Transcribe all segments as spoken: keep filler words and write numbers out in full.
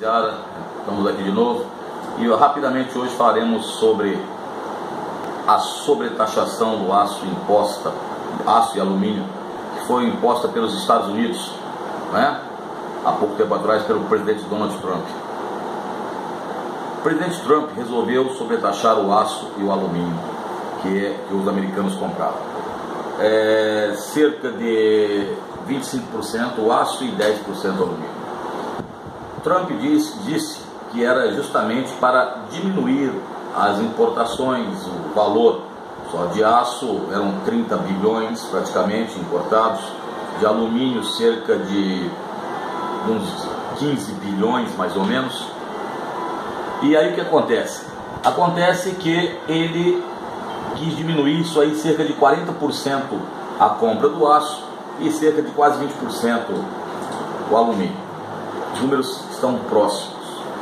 Rapaziada, estamos aqui de novo e rapidamente hoje falaremos sobre a sobretaxação do aço imposta, aço e alumínio, que foi imposta pelos Estados Unidos, né? Há pouco tempo atrás pelo presidente Donald Trump. O presidente Trump resolveu sobretaxar o aço e o alumínio que, é, que os americanos compravam. É, cerca de vinte e cinco por cento o aço e dez por cento o alumínio. Trump disse, disse que era justamente para diminuir as importações, o valor só de aço eram trinta bilhões praticamente importados, de alumínio cerca de uns quinze bilhões mais ou menos. E aí o que acontece? Acontece que ele quis diminuir isso aí cerca de quarenta por cento a compra do aço e cerca de quase vinte por cento o alumínio. Os números estão próximos.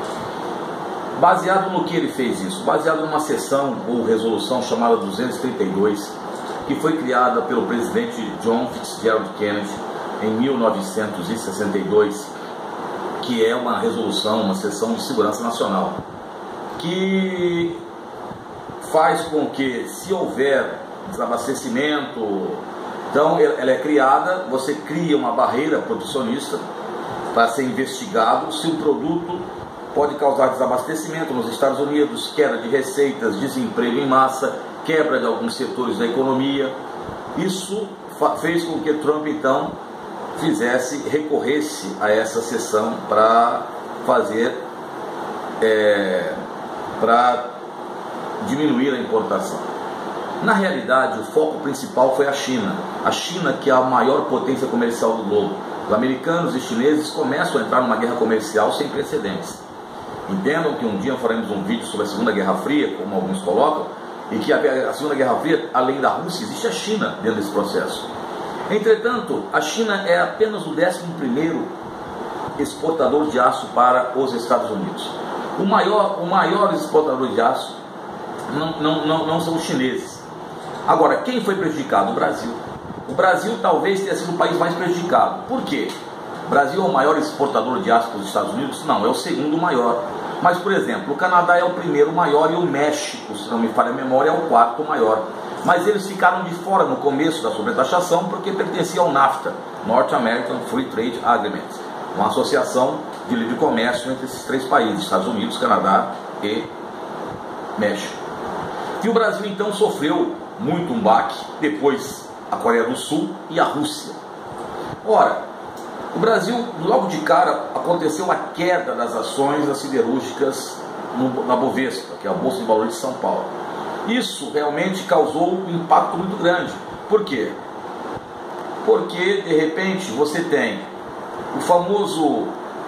Baseado no que ele fez isso? Baseado numa sessão ou resolução chamada duzentos e trinta e dois, que foi criada pelo presidente John Fitzgerald Kennedy em mil novecentos e sessenta e dois, que é uma resolução, uma sessão de segurança nacional, que faz com que, se houver desabastecimento, então ela é criada, você cria uma barreira protecionista para ser investigado se o produto pode causar desabastecimento nos Estados Unidos, queda de receitas, desemprego em massa, quebra de alguns setores da economia. Isso fez com que Trump então fizesse, recorresse a essa sessão para fazer, é, para diminuir a importação. Na realidade, o foco principal foi a China. A China, que é a maior potência comercial do globo. Os americanos e chineses começam a entrar numa guerra comercial sem precedentes. Entendam que um dia faremos um vídeo sobre a Segunda Guerra Fria, como alguns colocam, e que a Segunda Guerra Fria, além da Rússia, existe a China dentro desse processo. Entretanto, a China é apenas o décimo primeiro exportador de aço para os Estados Unidos. O maior, o maior exportador de aço não, não, não, não são os chineses. Agora, quem foi prejudicado? O Brasil. O Brasil talvez tenha sido o país mais prejudicado. Por quê? O Brasil é o maior exportador de aço para os Estados Unidos? Não, é o segundo maior. Mas, por exemplo, o Canadá é o primeiro maior e o México, se não me falha a memória, é o quarto maior. Mas eles ficaram de fora no começo da sobretaxação porque pertenciam ao NAFTA, North American Free Trade Agreement, uma associação de livre comércio entre esses três países, Estados Unidos, Canadá e México. E o Brasil então sofreu muito um baque, depois a Coreia do Sul e a Rússia. Ora, o Brasil, logo de cara, aconteceu a queda das ações das siderúrgicas no, na Bovespa, que é a Bolsa de Valores de São Paulo. Isso realmente causou um impacto muito grande. Por quê? Porque, de repente, você tem o famoso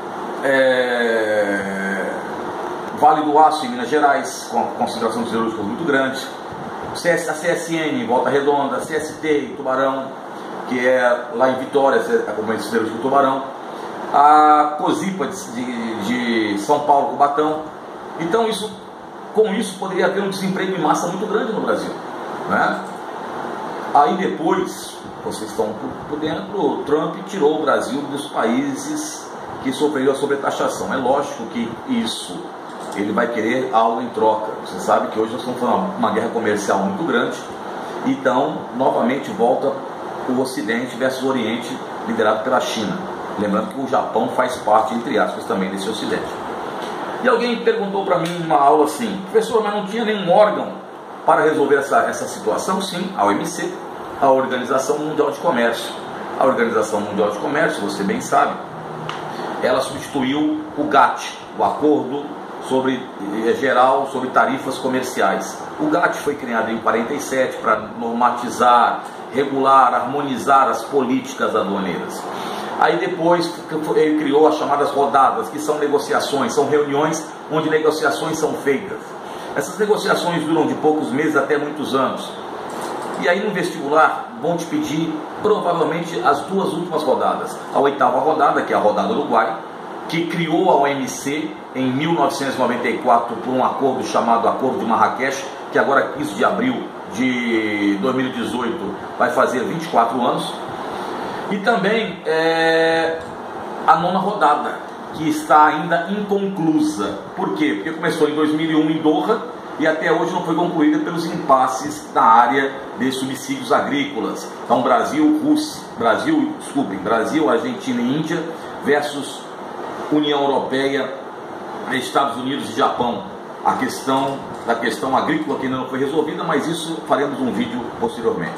é, Vale do Aço em Minas Gerais, com a concentração de siderúrgicas muito grande, a C S N em Volta Redonda, a C S T em Tubarão, que é lá em Vitória, a Companhia de Siderúrgica do Tubarão, a Cosipa de, de, de São Paulo, Cubatão. Então, isso, com isso, poderia haver um desemprego em massa muito grande no Brasil, né? Aí depois, vocês estão por, por dentro, o Trump tirou o Brasil dos países que sofreram a sobretaxação. É lógico que isso, ele vai querer algo em troca. Você sabe que hoje nós estamos falando uma guerra comercial muito grande, então, novamente, volta o Ocidente versus o Oriente, liderado pela China. Lembrando que o Japão faz parte, entre aspas, também desse Ocidente. E alguém perguntou para mim numa aula assim: professor, mas não tinha nenhum órgão para resolver essa, essa situação? Sim, a O M C, a Organização Mundial de Comércio. A Organização Mundial de Comércio, você bem sabe, ela substituiu o GATT, o Acordo sobre, eh, Geral sobre Tarifas Comerciais. O GATT foi criado em quarenta e sete para normatizar, regular, harmonizar as políticas aduaneiras. Aí depois ele criou as chamadas rodadas, que são negociações, são reuniões onde negociações são feitas. Essas negociações duram de poucos meses até muitos anos. E aí no vestibular vão te pedir provavelmente as duas últimas rodadas. A oitava rodada, que é a rodada Uruguai, que criou a O M C em mil novecentos e noventa e quatro por um acordo chamado Acordo de Marrakech, que agora quinze de abril de dois mil e dezoito vai fazer vinte e quatro anos. E também é, a nona rodada, que está ainda inconclusa. Por quê? Porque começou em dois mil e um em Doha e até hoje não foi concluída pelos impasses da área de subsídios agrícolas. Então Brasil, Rússia, Brasil, desculpem, Brasil, Argentina e Índia versus União Europeia, Estados Unidos e Japão. A questão da questão agrícola que ainda não foi resolvida, mas isso faremos um vídeo posteriormente.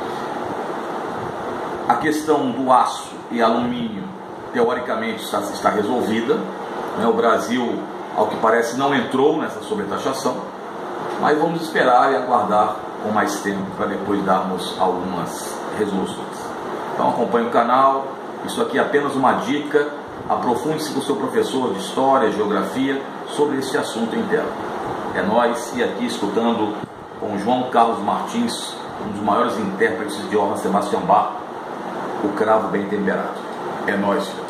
A questão do aço e alumínio, teoricamente, está, está resolvida. Né? O Brasil, ao que parece, não entrou nessa sobretaxação, mas vamos esperar e aguardar com mais tempo para depois darmos algumas resoluções. Então acompanhe o canal, isso aqui é apenas uma dica, aprofunde-se com o seu professor de História, Geografia, sobre esse assunto em tela. É nós e aqui escutando com João Carlos Martins, um dos maiores intérpretes de Johann Sebastian Bach, o cravo bem temperado. É nóis, filhos.